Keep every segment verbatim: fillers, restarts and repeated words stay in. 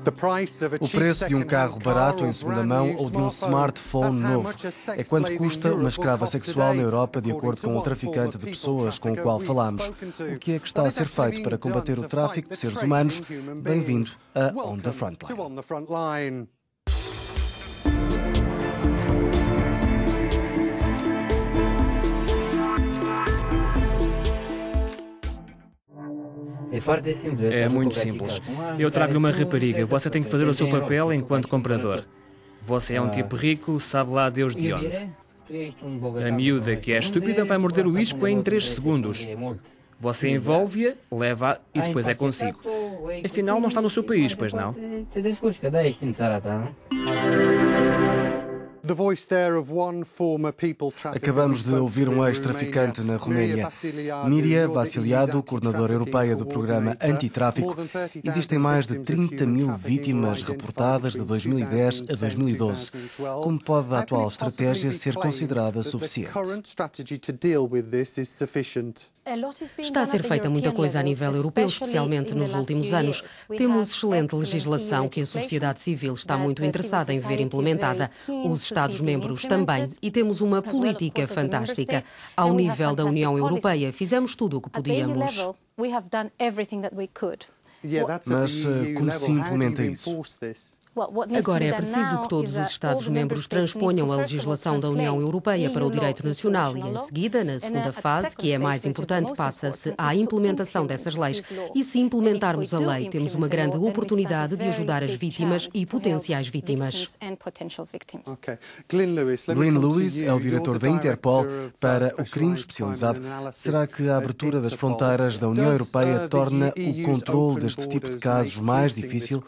O preço de um carro barato em segunda mão ou de um smartphone novo é quanto custa uma escrava sexual na Europa, de acordo com o traficante de pessoas com o qual falámos. O que é que está a ser feito para combater o tráfico de seres humanos? Bem-vindo a On the Frontline. É muito simples. Eu trago-lhe uma rapariga. Você tem que fazer o seu papel enquanto comprador. Você é um tipo rico, sabe lá Deus de onde. A miúda, que é estúpida, vai morder o isco em três segundos. Você envolve-a, leva-a e depois é consigo. Afinal, não está no seu país, pois não? Acabamos de ouvir um ex-traficante na Roménia. Miria Vassiliadou, coordenadora europeia do programa antitráfico. Existem mais de trinta mil vítimas reportadas de dois mil e dez a dois mil e doze. Como pode a atual estratégia ser considerada suficiente? Está a ser feita muita coisa a nível europeu, especialmente nos últimos anos. Temos excelente legislação que a sociedade civil está muito interessada em ver implementada. Os Estados-membros também. E temos uma política fantástica. Ao nível da União Europeia, fizemos tudo o que podíamos. Mas como se implementa isso? Agora é preciso que todos os Estados-membros transponham a legislação da União Europeia para o direito nacional e, em seguida, na segunda fase, que é a mais importante, passa-se à implementação dessas leis. E se implementarmos a lei, temos uma grande oportunidade de ajudar as vítimas e potenciais vítimas. Glyn Lewis é o diretor da Interpol para o crime especializado. Será que a abertura das fronteiras da União Europeia torna o controle deste tipo de casos mais difícil?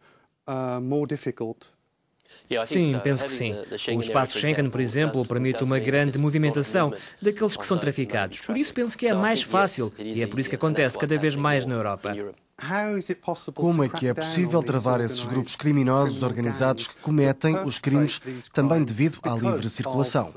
Sim, penso que sim. O espaço Schengen, por exemplo, permite uma grande movimentação daqueles que são traficados. Por isso penso que é mais fácil e é por isso que acontece cada vez mais na Europa. Como é que é possível travar esses grupos criminosos organizados que cometem os crimes também devido à livre circulação?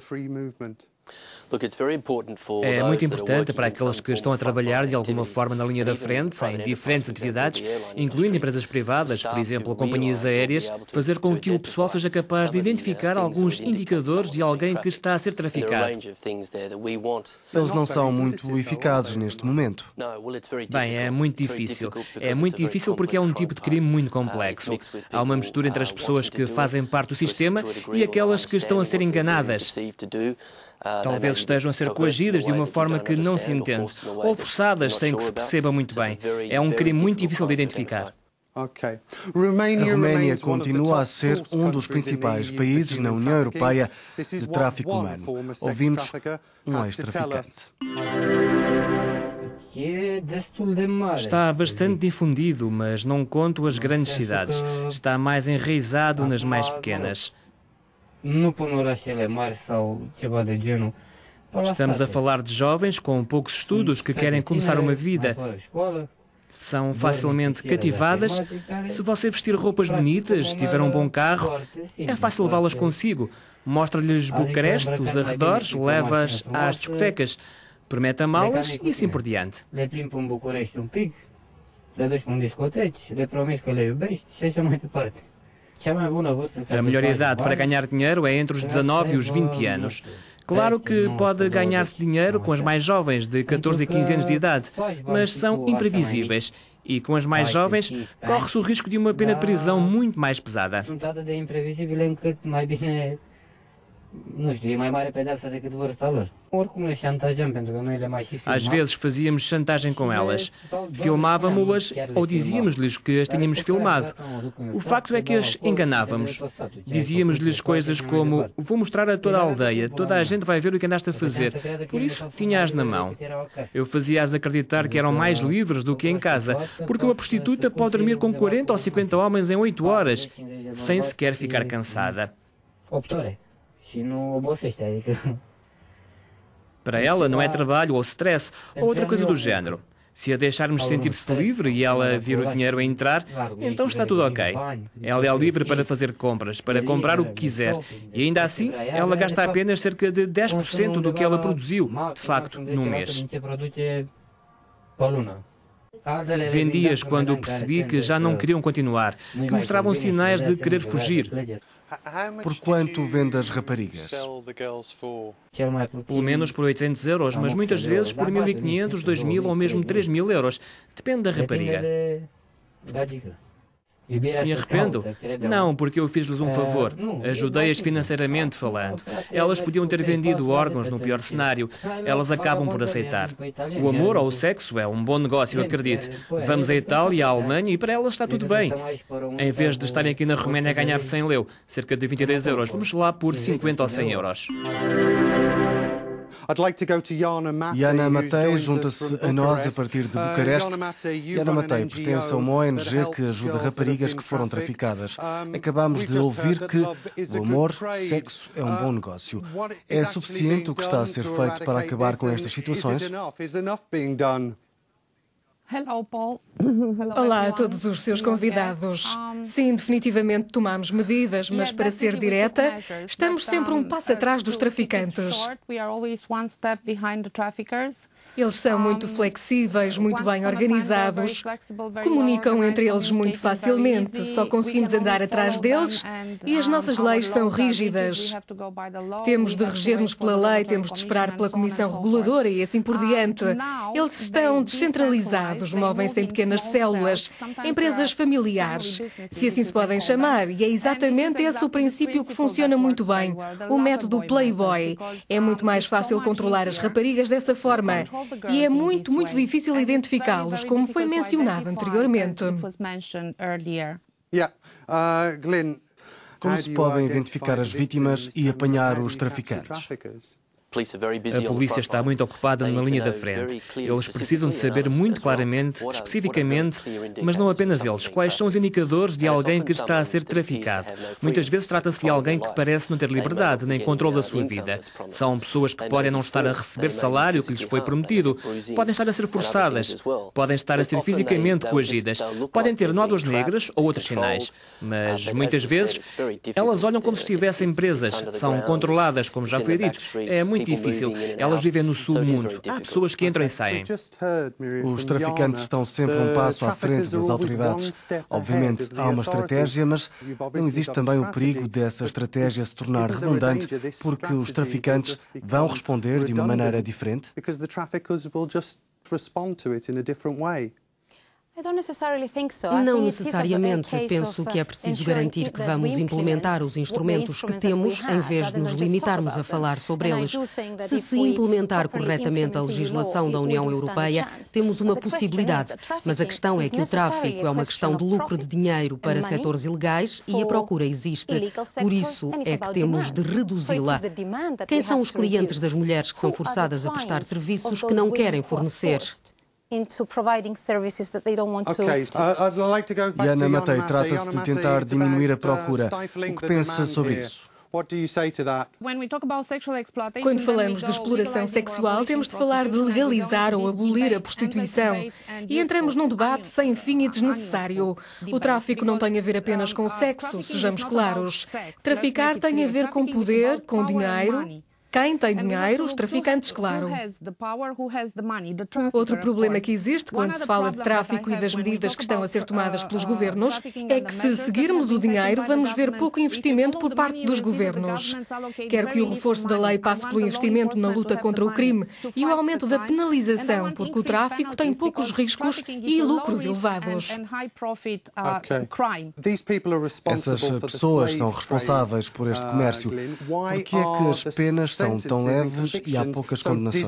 É muito importante para aqueles que estão a trabalhar de alguma forma na linha da frente, em diferentes atividades, incluindo empresas privadas, por exemplo, companhias aéreas, fazer com que o pessoal seja capaz de identificar alguns indicadores de alguém que está a ser traficado. Eles não são muito eficazes neste momento. Bem, é muito difícil. É muito difícil porque é um tipo de crime muito complexo. Há uma mistura entre as pessoas que fazem parte do sistema e aquelas que estão a ser enganadas. Talvez estejam a ser coagidas de uma forma que não se entende, ou forçadas sem que se perceba muito bem. É um crime muito difícil de identificar. A Roménia continua a ser um dos principais países na União Europeia de tráfico humano. Ouvimos um ex-traficante. Está bastante difundido, mas não conto as grandes cidades. Está mais enraizado nas mais pequenas. Estamos a falar de jovens com poucos estudos que querem começar uma vida. São facilmente cativadas. Se você vestir roupas bonitas, tiver um bom carro, é fácil levá-las consigo. Mostra-lhes Bucareste, os arredores, leva-as às discotecas, promete amá-las e assim por diante. A melhor idade para ganhar dinheiro é entre os dezanove e os vinte anos. Claro que pode ganhar-se dinheiro com as mais jovens, de catorze a quinze anos de idade, mas são imprevisíveis. E com as mais jovens, corre-se o risco de uma pena de prisão muito mais pesada. Às vezes fazíamos chantagem com elas. Filmávamos-las ou dizíamos-lhes que as tínhamos filmado. O facto é que as enganávamos. Dizíamos-lhes coisas como: vou mostrar a toda a aldeia, toda a gente vai ver o que andaste a fazer. Por isso, tinha-as na mão. Eu fazia-as acreditar que eram mais livres do que em casa, porque uma prostituta pode dormir com quarenta ou cinquenta homens em oito horas, sem sequer ficar cansada. Para ela não é trabalho ou stress ou outra coisa do género. Se a deixarmos sentir-se livre e ela vir o dinheiro a entrar, então está tudo ok. Ela é livre para fazer compras, para comprar o que quiser. E ainda assim, ela gasta apenas cerca de dez por cento do que ela produziu, de facto, num mês. Vendi-as quando percebi que já não queriam continuar, que mostravam sinais de querer fugir. Por quanto vende as raparigas? Pelo menos por oitocentos euros, mas muitas vezes por mil e quinhentos, dois mil ou mesmo três mil euros. Depende da rapariga. Se me arrependo? Não, porque eu fiz-lhes um favor. Ajudei-as financeiramente falando. Elas podiam ter vendido órgãos no pior cenário. Elas acabam por aceitar. O amor ou o sexo é um bom negócio, acredite. Vamos à Itália e à Alemanha e para elas está tudo bem. Em vez de estarem aqui na Roménia a ganhar cem leu, cerca de vinte e dois euros, vamos lá por cinquenta ou cem euros. Jana Matei junta-se a nós a partir de Bucareste. Jana Matei pertence a uma O N G que ajuda raparigas que foram traficadas. Acabamos de ouvir que o amor, sexo, é um bom negócio. É suficiente o que está a ser feito para acabar com estas situações? Olá a todos os seus convidados. Sim, definitivamente tomamos medidas, mas para ser direta, estamos sempre um passo atrás dos traficantes. Eles são muito flexíveis, muito bem organizados, comunicam entre eles muito facilmente, só conseguimos andar atrás deles e as nossas leis são rígidas. Temos de reger-nos pela lei, temos de esperar pela Comissão Reguladora e assim por diante. Eles estão descentralizados, movem-se em pequenas células, empresas familiares, se assim se podem chamar, e é exatamente esse o princípio que funciona muito bem, o método Playboy. É muito mais fácil controlar as raparigas dessa forma. E é muito, muito difícil identificá-los, como foi mencionado anteriormente. Como se podem identificar as vítimas e apanhar os traficantes? A polícia está muito ocupada numa linha da frente. Eles precisam de saber muito claramente, especificamente, mas não apenas eles, quais são os indicadores de alguém que está a ser traficado. Muitas vezes trata-se de alguém que parece não ter liberdade nem controle da sua vida. São pessoas que podem não estar a receber salário que lhes foi prometido, podem estar a ser forçadas, podem estar a ser fisicamente coagidas, podem ter nódoas negras ou outros sinais. Mas muitas vezes elas olham como se estivessem presas, são controladas, como já foi dito. É muito difícil. Elas vivem no submundo. Há pessoas que entram e saem. Os traficantes estão sempre um passo à frente das autoridades. Obviamente, há uma estratégia, mas não existe também o perigo dessa estratégia se tornar redundante porque os traficantes vão responder de uma maneira diferente? Não necessariamente. Penso que é preciso garantir que vamos implementar os instrumentos que temos em vez de nos limitarmos a falar sobre eles. Se se implementar corretamente a legislação da União Europeia, temos uma possibilidade. Mas a questão é que o tráfico é uma questão de lucro de dinheiro para setores ilegais e a procura existe. Por isso é que temos de reduzi-la. Quem são os clientes das mulheres que são forçadas a prestar serviços que não querem fornecer? Jana Matei, trata-se de tentar diminuir a procura. O que pensa sobre isso? Quando falamos de exploração sexual, temos de falar de legalizar ou abolir a prostituição. E entramos num debate sem fim e desnecessário. O tráfico não tem a ver apenas com sexo, sejamos claros. Traficar tem a ver com poder, com dinheiro. Quem tem dinheiro? Os traficantes, claro. Outro problema que existe quando se fala de tráfico e das medidas que estão a ser tomadas pelos governos é que, se seguirmos o dinheiro, vamos ver pouco investimento por parte dos governos. Quero que o reforço da lei passe pelo investimento na luta contra o crime e o aumento da penalização, porque o tráfico tem poucos riscos e lucros elevados. Essas pessoas são responsáveis por este comércio. Por que é que as penas são são tão leves e há poucas condenações?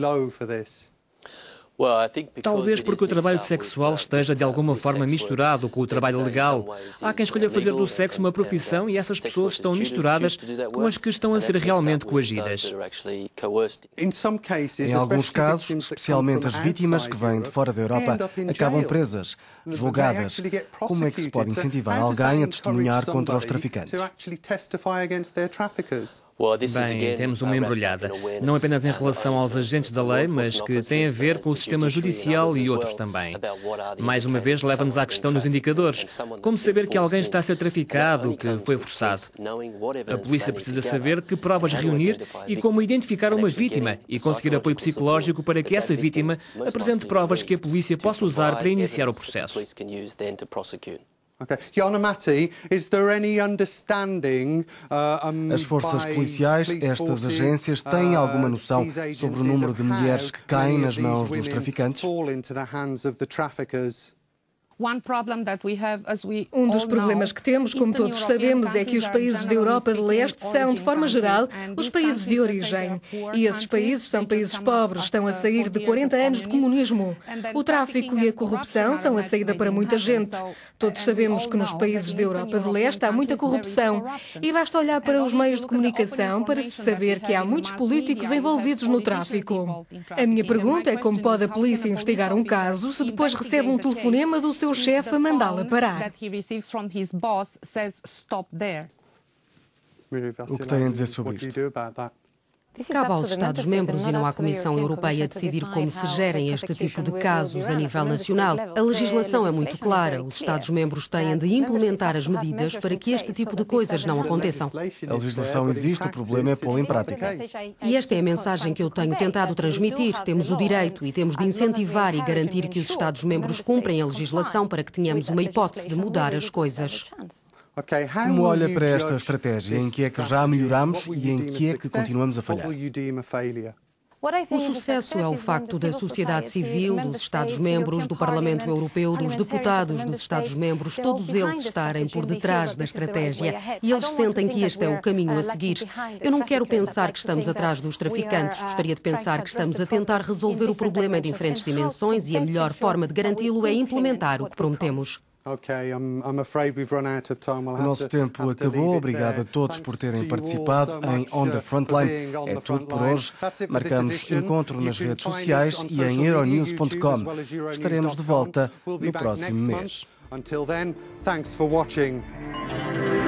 Talvez porque o trabalho sexual esteja de alguma forma misturado com o trabalho legal. Há quem escolha fazer do sexo uma profissão e essas pessoas estão misturadas com as que estão a ser realmente coagidas. Em alguns casos, especialmente as vítimas que vêm de fora da Europa, acabam presas, julgadas. Como é que se pode incentivar alguém a testemunhar contra os traficantes? Bem, temos uma embrulhada, não apenas em relação aos agentes da lei, mas que tem a ver com o sistema judicial e outros também. Mais uma vez, leva-nos à questão dos indicadores. Como saber que alguém está a ser traficado, que foi forçado? A polícia precisa saber que provas reunir e como identificar uma vítima e conseguir apoio psicológico para que essa vítima apresente provas que a polícia possa usar para iniciar o processo. As forças policiais, estas agências, têm alguma noção sobre o número de mulheres que caem nas mãos dos traficantes? Um dos problemas que temos, como todos sabemos, é que os países da Europa de Leste são, de forma geral, os países de origem. E esses países são países pobres, estão a sair de quarenta anos de comunismo. O tráfico e a corrupção são a saída para muita gente. Todos sabemos que nos países da Europa de Leste há muita corrupção. E basta olhar para os meios de comunicação para se saber que há muitos políticos envolvidos no tráfico. A minha pergunta é como pode a polícia investigar um caso se depois recebe um telefonema do seu o chefe a mandá-la parar. O que têm a dizer sobre isto? Cabe aos Estados-membros e não à Comissão Europeia decidir como se gerem este tipo de casos a nível nacional. A legislação é muito clara. Os Estados-membros têm de implementar as medidas para que este tipo de coisas não aconteçam. A legislação existe, o problema é pô-la em prática. E esta é a mensagem que eu tenho tentado transmitir. Temos o direito e temos de incentivar e garantir que os Estados-membros cumprem a legislação para que tenhamos uma hipótese de mudar as coisas. Como olha para esta estratégia? Em que é que já melhoramos e em que é que continuamos a falhar? O sucesso é o facto da sociedade civil, dos Estados-membros, do Parlamento Europeu, dos deputados dos Estados-membros, todos eles estarem por detrás da estratégia e eles sentem que este é o caminho a seguir. Eu não quero pensar que estamos atrás dos traficantes, gostaria de pensar que estamos a tentar resolver o problema em diferentes dimensões e a melhor forma de garanti-lo é implementar o que prometemos. O nosso tempo acabou. Obrigado a todos por terem participado em On the Frontline. É tudo por hoje. Marcamos encontro nas redes sociais e em euronews ponto com. Estaremos de volta no próximo mês. Until then, thanks for watching.